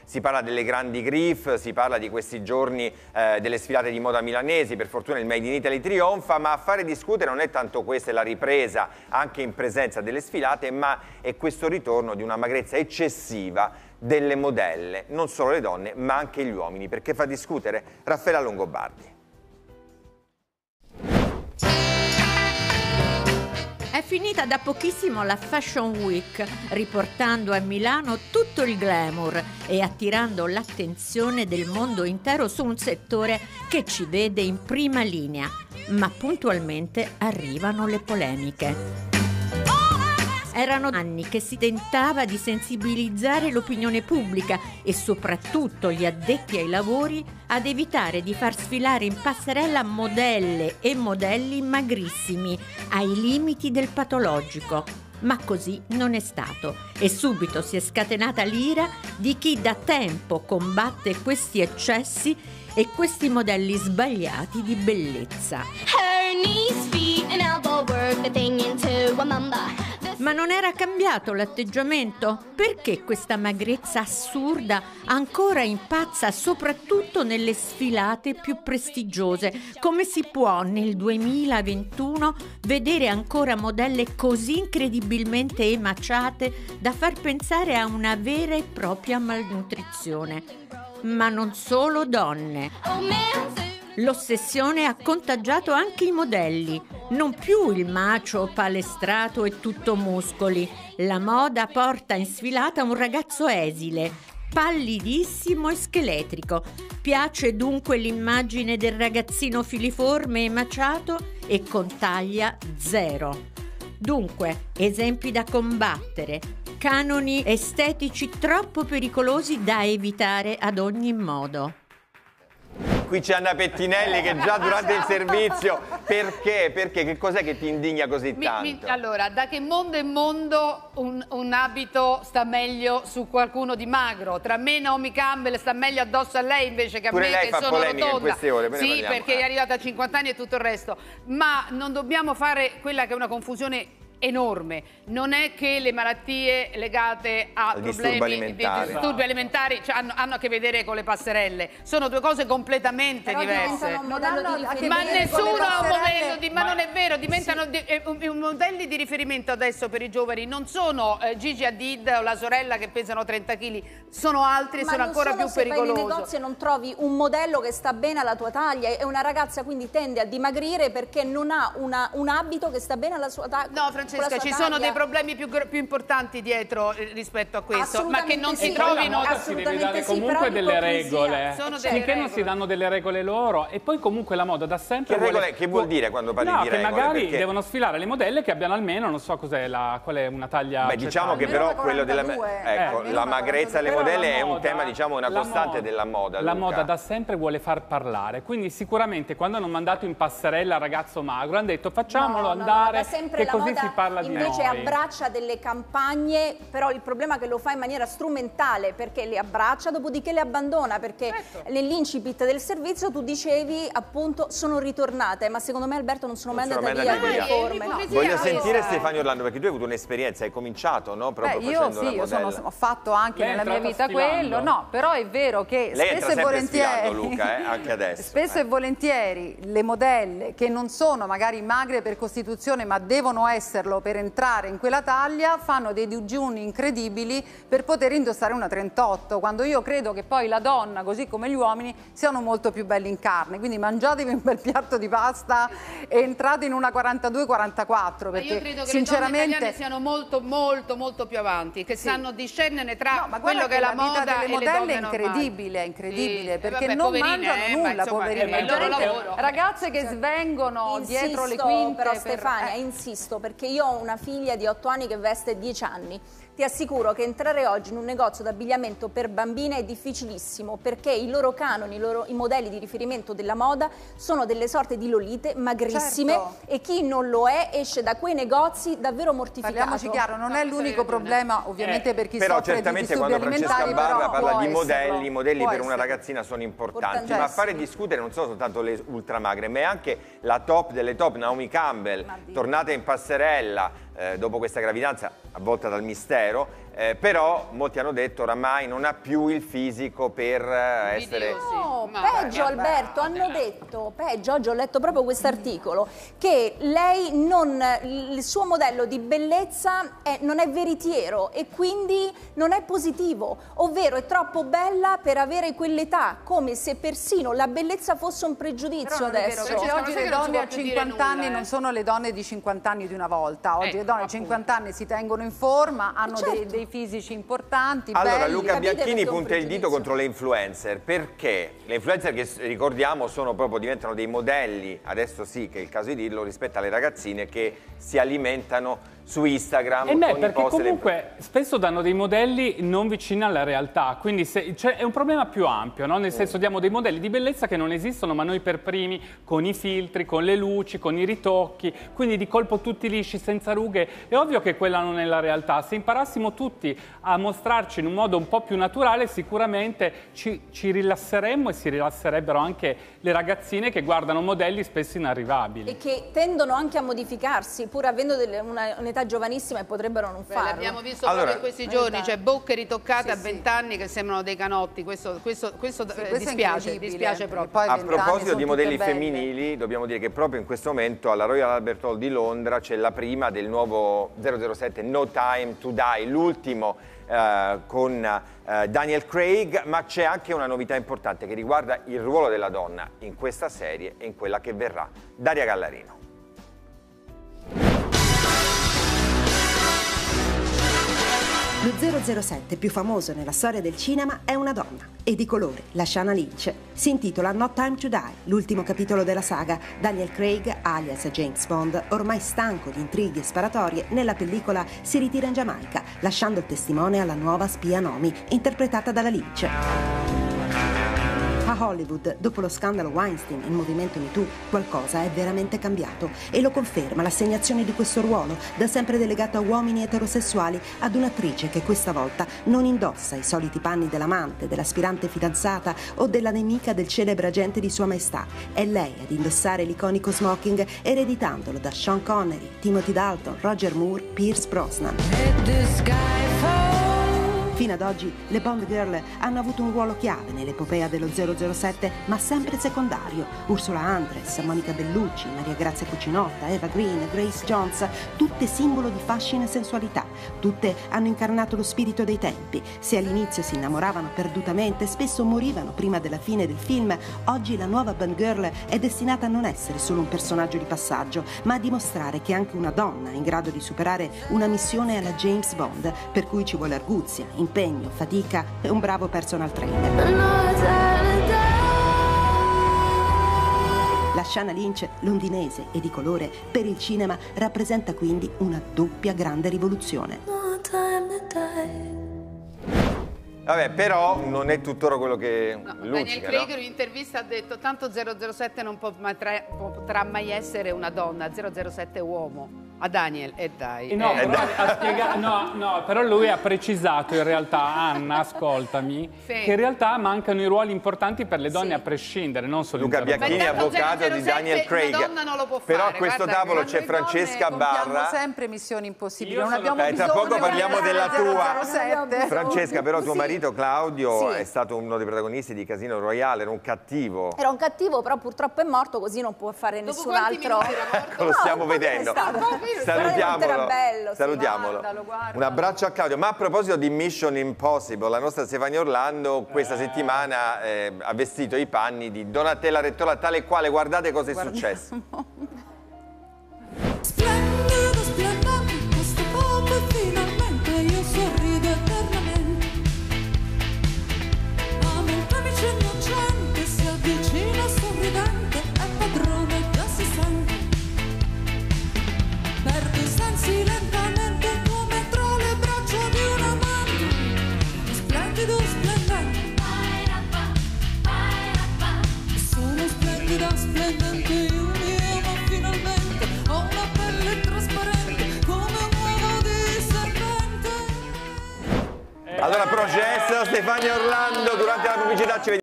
si parla delle grandi griff, si parla di questi giorni delle sfilate di moda milanesi, per fortuna il Made in Italy trionfa, ma a fare discutere non è tanto questa, è la ripresa anche in presenza delle sfilate, ma è questo ritorno di una magrezza eccessiva delle modelle, non solo le donne ma anche gli uomini, perché fa discutere Raffaella Longobardi. È finita da pochissimo la Fashion Week, riportando a Milano tutto il glamour e attirando l'attenzione del mondo intero su un settore che ci vede in prima linea. Ma puntualmente arrivano le polemiche. Erano anni che si tentava di sensibilizzare l'opinione pubblica e soprattutto gli addetti ai lavori ad evitare di far sfilare in passerella modelle e modelli magrissimi, ai limiti del patologico. Ma così non è stato e subito si è scatenata l'ira di chi da tempo combatte questi eccessi e questi modelli sbagliati di bellezza. Ma non era cambiato l'atteggiamento? Perché questa magrezza assurda ancora impazza soprattutto nelle sfilate più prestigiose? Come si può nel 2021 vedere ancora modelle così incredibilmente emaciate da far pensare a una vera e propria malnutrizione? Ma non solo donne. L'ossessione ha contagiato anche i modelli, non più il macio palestrato e tutto muscoli. La moda porta in sfilata un ragazzo esile, pallidissimo e scheletrico. Piace dunque l'immagine del ragazzino filiforme e maciato e con taglia zero. Dunque, esempi da combattere, canoni estetici troppo pericolosi da evitare ad ogni modo. Qui c'è Anna Pettinelli che già durante il servizio, perché? Perché? Che cos'è che ti indigna così tanto? Allora, da che mondo è mondo un abito sta meglio su qualcuno di magro? Tra me e Naomi Campbell sta meglio addosso a lei invece che a Pure me lei che fa sono polemica rotonda. in queste ore, sì, perché è arrivata a 50 anni e tutto il resto. Ma non dobbiamo fare quella che è una confusione enorme. Non è che le malattie legate a problemi di disturbi alimentari hanno a che vedere con le passerelle, sono due cose completamente diverse. Ma nessuno ha un modello di, ma non è vero, diventano modelli di riferimento adesso per i giovani, non sono Gigi Hadid o la sorella che pesano 30 kg, sono altri e sono ancora più pericolosi. Ma nei negozi e non trovi un modello che sta bene alla tua taglia, è una ragazza quindi tende a dimagrire perché non ha un abito che sta bene alla sua taglia. No, Francesca, ci sono dei problemi più importanti dietro rispetto a questo, ma che non si trovino. Si deve dare comunque delle regole, finché non si danno delle regole loro. E poi comunque la moda da sempre che regole, che vuol dire quando parli di regole? Che magari perché devono sfilare le modelle che abbiano almeno, non so cos'è, qual è una taglia. Beh, diciamo che però quello della la magrezza delle modelle è un tema, diciamo, una costante della moda. La moda da sempre vuole far parlare, quindi sicuramente quando hanno mandato in passerella il ragazzo magro hanno detto facciamolo andare, che così si parla di invece noi. Abbraccia delle campagne, però il problema è che lo fa in maniera strumentale, perché le abbraccia, dopodiché le abbandona, perché nell'incipit del servizio tu dicevi appunto sono ritornate, ma secondo me Alberto non sono mai andata via con le forme. Voglio sentire Stefania Orlando, perché tu hai avuto un'esperienza, hai cominciato, no? Proprio facendo la modella. Io ho fatto anche nella mia vita quello, no, però è vero che spesso e volentieri, Luca, anche adesso. Spesso e volentieri le modelle che non sono magari magre per costituzione ma devono esserlo per entrare in quella taglia fanno dei digiuni incredibili per poter indossare una 38, quando io credo che poi la donna, così come gli uomini, siano molto più belli in carne, quindi mangiatevi un bel piatto di pasta e entrate in una 42-44, perché io credo che sinceramente le donne italiane siano molto più avanti, che sanno discernere tra quello che è la moda delle e le modelle donne è incredibile, sì, perché non mangiano nulla, poverine. Ragazze che svengono dietro le quinte. Però Stefania, insisto, perché io ho una figlia di 8 anni che veste 10 anni. Ti assicuro che entrare oggi in un negozio d'abbigliamento per bambine è difficilissimo, perché i loro canoni, i modelli di riferimento della moda sono delle sorte di lolite magrissime, e chi non lo è esce da quei negozi davvero mortificato. Parliamoci chiaro, non è l'unico problema ovviamente per chi soffre di disturbi alimentari, Francesca Barra parla di i modelli per una ragazzina sono importanti, ma a fare discutere non sono soltanto le ultramagre, ma è anche la top delle top, Naomi Campbell, tornata in passerella dopo questa gravidanza avvolta dal mistero, però molti hanno detto oramai non ha più il fisico per essere... No, peggio Alberto, hanno detto, peggio, oggi ho letto proprio questo articolo, che lei il suo modello di bellezza non è veritiero e quindi non è positivo, ovvero è troppo bella per avere quell'età, come se persino la bellezza fosse un pregiudizio adesso. Perché oggi le donne a 50 anni non sono le donne di 50 anni di una volta, oggi le donne a 50 anni si tengono in forma, hanno dei fisici importanti, allora, belli. Luca Bianchini punta il dito contro le influencer, perché le influencer che ricordiamo diventano dei modelli, adesso sì che è il caso di dirlo, rispetto alle ragazzine che si alimentano su Instagram. Perché comunque spesso danno dei modelli non vicini alla realtà, quindi è un problema più ampio, no? Nel senso diamo dei modelli di bellezza che non esistono, ma noi per primi, con i filtri, con le luci, con i ritocchi, quindi di colpo tutti lisci, senza rughe, è ovvio che quella non è la realtà. Se imparassimo tutti a mostrarci in un modo un po' più naturale, sicuramente ci rilasseremmo e si rilasserebbero anche le ragazzine che guardano modelli spesso inarrivabili. E che tendono anche a modificarsi, pur avendo un'età giovanissima e potrebbero non farlo. L'abbiamo visto proprio in questi giorni, cioè bocche ritoccate a 20 anni che sembrano dei canotti, questo dispiace proprio. A proposito di modelli femminili, dobbiamo dire che proprio in questo momento alla Royal Albert Hall di Londra c'è la prima del nuovo 007 No Time to Die, l'ultimo con Daniel Craig, ma c'è anche una novità importante che riguarda il ruolo della donna in questa serie e in quella che verrà. Daria Gallarino. Lo 007 più famoso nella storia del cinema è una donna, e di colore, Lashana Lynch. Si intitola No Time to Die, l'ultimo capitolo della saga. Daniel Craig, alias James Bond, ormai stanco di intrighi e sparatorie, nella pellicola si ritira in Giamaica, lasciando il testimone alla nuova spia Nomi, interpretata dalla Lynch. A Hollywood, dopo lo scandalo Weinstein e il movimento Me Too, qualcosa è veramente cambiato e lo conferma l'assegnazione di questo ruolo, da sempre delegato a uomini eterosessuali, ad un'attrice che questa volta non indossa i soliti panni dell'amante, dell'aspirante fidanzata o della nemica del celebre agente di Sua Maestà. È lei ad indossare l'iconico smoking, ereditandolo da Sean Connery, Timothy Dalton, Roger Moore, Pierce Brosnan. Fino ad oggi le Bond Girl hanno avuto un ruolo chiave nell'epopea dello 007, ma sempre secondario. Ursula Andress, Monica Bellucci, Maria Grazia Cucinotta, Eva Green, Grace Jones, tutte simbolo di fascino e sensualità. Tutte hanno incarnato lo spirito dei tempi. Se all'inizio si innamoravano perdutamente, spesso morivano prima della fine del film, oggi la nuova Bond Girl è destinata a non essere solo un personaggio di passaggio, ma a dimostrare che anche una donna è in grado di superare una missione alla James Bond, per cui ci vuole arguzia, impegno, fatica e un bravo personal trainer. Lashana Lynch, londinese e di colore, per il cinema rappresenta quindi una doppia grande rivoluzione. Vabbè, però non è tuttora quello che Daniel Craig in un'intervista ha detto tanto 007 non potrà mai essere una donna, 007 è uomo. A Daniel, dai. No, però lui ha precisato in realtà, Anna, ascoltami, che in realtà mancano i ruoli importanti per le donne a prescindere, non solo Luca Bianchini, avvocato di Daniel Craig. Una donna non lo può però fare, a questo tavolo c'è Francesca Barra. Abbiamo sempre missioni impossibili, non abbiamo bisogno. Tra poco parliamo della tua. 007. Francesca, però tuo marito Claudio è stato uno dei protagonisti di Casino Royale, era un cattivo. Era un cattivo, però purtroppo è morto, così non può fare nessun altro. Lo stiamo vedendo. Salutiamolo. Un abbraccio a Claudio. Ma a proposito di Mission Impossible, la nostra Stefania Orlando questa settimana ha vestito i panni di Donatella Rettola, tale quale, guardate cosa è successo. Splendido, splendente, questo poco e finalmente io sorrido eternamente. A mentre amici innocente si avvicina sorridente, è padrone già si sente. Perdo i sensi lentamente come tra le braccia di un amante. Splendido, splendente. Sono splendida, splendente, io mi amo finalmente. Ho una pelle trasparente come un uovo di serpente. Allora, processo Stefania Orlando, durante la pubblicità ci vediamo.